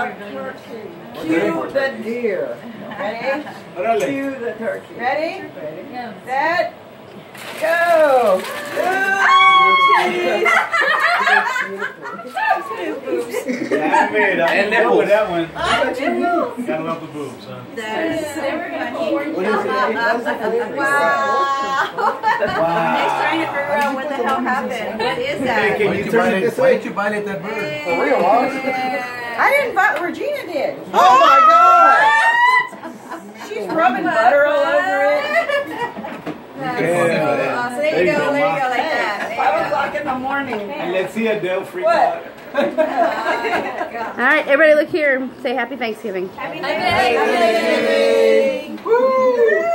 turkey. Cue the deer. Ready? Cue the turkey. Ready? Set. Go. Cheese. And nipples. With that one. Gotta love the boobs, huh? Wow. Next trying to figure out what the hell happened. What is that? Hey, can you turn it this way? Why did you violate that bird? For real, huh? I didn't vote. Regina did. Oh my God! She's rubbing butter all over it. So there you go, like that. 5 o'clock in the morning. And let's see Adele freak out. All right, everybody look here. Say Happy Thanksgiving. Happy Thanksgiving. Woo!